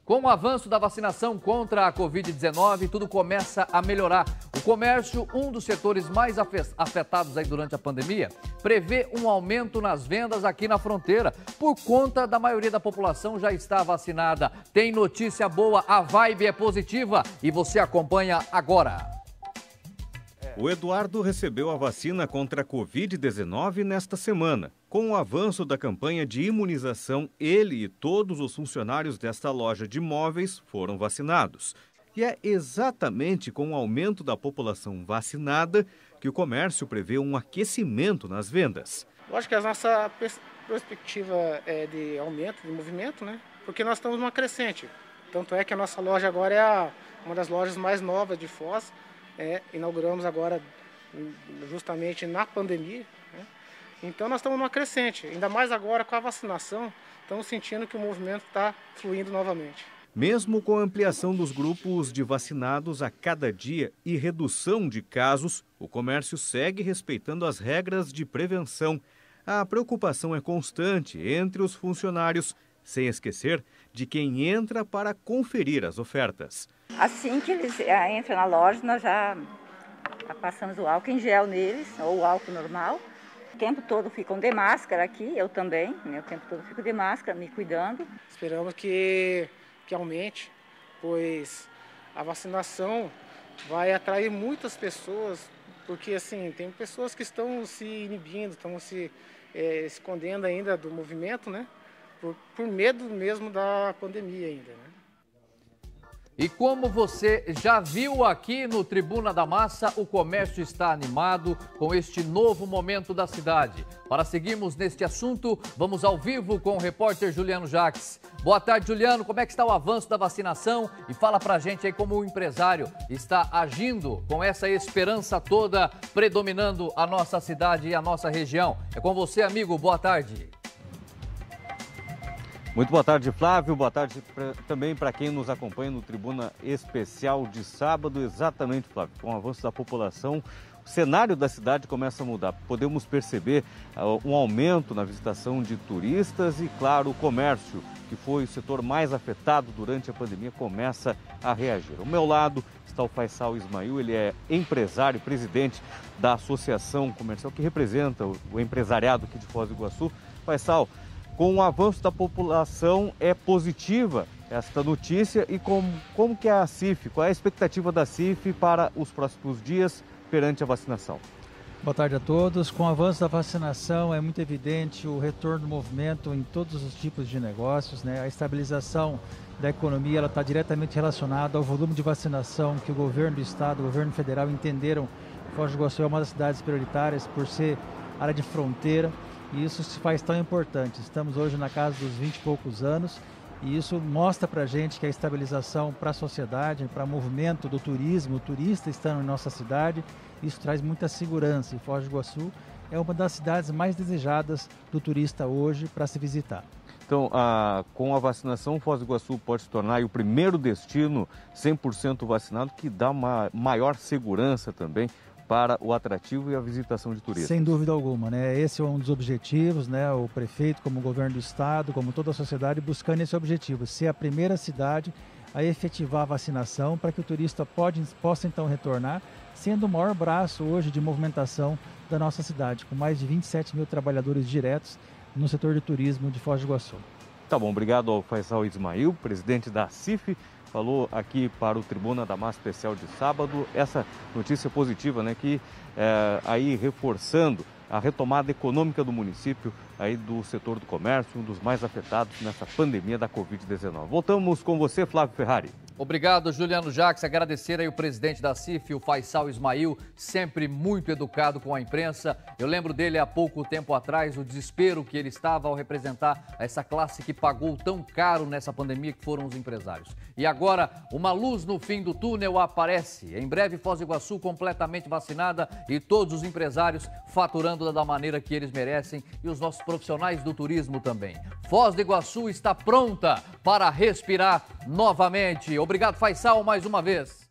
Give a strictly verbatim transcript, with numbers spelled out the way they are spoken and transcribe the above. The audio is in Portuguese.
Com o avanço da vacinação contra a covid dezenove, tudo começa a melhorar. O comércio, um dos setores mais afetados aí durante a pandemia, prevê um aumento nas vendas aqui na fronteira, por conta da maioria da população já estar vacinada. Tem notícia boa, a vibe é positiva e você acompanha agora. O Eduardo recebeu a vacina contra a covid dezenove nesta semana. Com o avanço da campanha de imunização, ele e todos os funcionários desta loja de móveis foram vacinados. E é exatamente com o aumento da população vacinada que o comércio prevê um aquecimento nas vendas. Lógico que a nossa perspectiva é de aumento de movimento, né? Porque nós estamos numa crescente. Tanto é que a nossa loja agora é a, uma das lojas mais novas de Foz. É, inauguramos agora justamente na pandemia, né? Então nós estamos numa crescente, ainda mais agora com a vacinação, estamos sentindo que o movimento está fluindo novamente. Mesmo com a ampliação dos grupos de vacinados a cada dia e redução de casos, o comércio segue respeitando as regras de prevenção. A preocupação é constante entre os funcionários, sem esquecer de quem entra para conferir as ofertas. Assim que eles entram na loja, nós já passamos o álcool em gel neles, ou o álcool normal. O tempo todo ficam de máscara aqui, eu também, né? O tempo todo fico de máscara, me cuidando. Esperamos que, que aumente, pois a vacinação vai atrair muitas pessoas, porque assim, tem pessoas que estão se inibindo, estão se é, escondendo ainda do movimento, né? Por, por medo mesmo da pandemia ainda, né? E como você já viu aqui no Tribuna da Massa, o comércio está animado com este novo momento da cidade. Para seguirmos neste assunto, vamos ao vivo com o repórter Juliano Jacques. Boa tarde, Juliano. Como é que está o avanço da vacinação? E fala pra gente aí como o empresário está agindo com essa esperança toda predominando a nossa cidade e a nossa região. É com você, amigo. Boa tarde. Muito boa tarde, Flávio. Boa tarde pra, também para quem nos acompanha no Tribuna Especial de sábado. Exatamente, Flávio, com o avanço da população, o cenário da cidade começa a mudar. Podemos perceber uh, um aumento na visitação de turistas e, claro, o comércio, que foi o setor mais afetado durante a pandemia, começa a reagir. Ao meu lado está o Faisal Ismail, ele é empresário e presidente da Associação Comercial que representa o, o empresariado aqui de Foz do Iguaçu. Faisal, com o avanço da população, é positiva esta notícia e como, como que é a C I F, qual é a expectativa da C I F para os próximos dias perante a vacinação? Boa tarde a todos. Com o avanço da vacinação é muito evidente o retorno do movimento em todos os tipos de negócios, né? A estabilização da economia ela está diretamente relacionada ao volume de vacinação que o governo do estado, o governo federal entenderam que Foz do Iguaçu é uma das cidades prioritárias por ser área de fronteira. E isso se faz tão importante. Estamos hoje na casa dos vinte e poucos anos e isso mostra para a gente que a estabilização para a sociedade, para o movimento do turismo, o turista estando em nossa cidade, isso traz muita segurança. E Foz do Iguaçu é uma das cidades mais desejadas do turista hoje para se visitar. Então, a, com a vacinação, Foz do Iguaçu pode se tornar o primeiro destino cem por cento vacinado, que dá uma maior segurança também para o atrativo e a visitação de turistas. Sem dúvida alguma, né? Esse é um dos objetivos, né? O prefeito, como o governo do estado, como toda a sociedade, buscando esse objetivo, ser a primeira cidade a efetivar a vacinação para que o turista pode, possa então retornar, sendo o maior braço hoje de movimentação da nossa cidade, com mais de vinte e sete mil trabalhadores diretos no setor de turismo de Foz do Iguaçu. Tá bom, obrigado ao Faisal Ismail, presidente da C I F, falou aqui para o Tribuna da Massa Especial de sábado, essa notícia positiva, né, que é, aí reforçando a retomada econômica do município, aí do setor do comércio, um dos mais afetados nessa pandemia da covid dezenove. Voltamos com você, Flávio Ferrari. Obrigado, Juliano Jacques. Agradecer aí o presidente da C I F, o Faisal Ismail, sempre muito educado com a imprensa. Eu lembro dele há pouco tempo atrás, o desespero que ele estava ao representar essa classe que pagou tão caro nessa pandemia, que foram os empresários. E agora, uma luz no fim do túnel aparece. Em breve, Foz do Iguaçu completamente vacinada e todos os empresários faturando da maneira que eles merecem e os nossos profissionais do turismo também. Foz do Iguaçu está pronta para respirar novamente. Obrigado, Faisal, mais uma vez.